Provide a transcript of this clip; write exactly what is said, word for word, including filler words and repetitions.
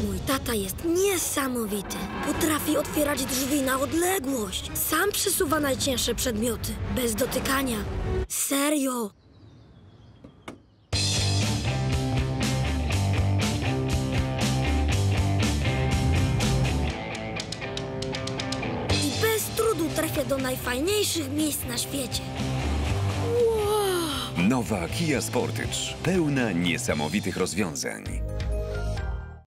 Mój tata jest niesamowity. Potrafi otwierać drzwi na odległość. Sam przesuwa najcięższe przedmioty, bez dotykania. Serio. I bez trudu trafia do najfajniejszych miejsc na świecie. Wow. Nowa Kia Sportage. Pełna niesamowitych rozwiązań.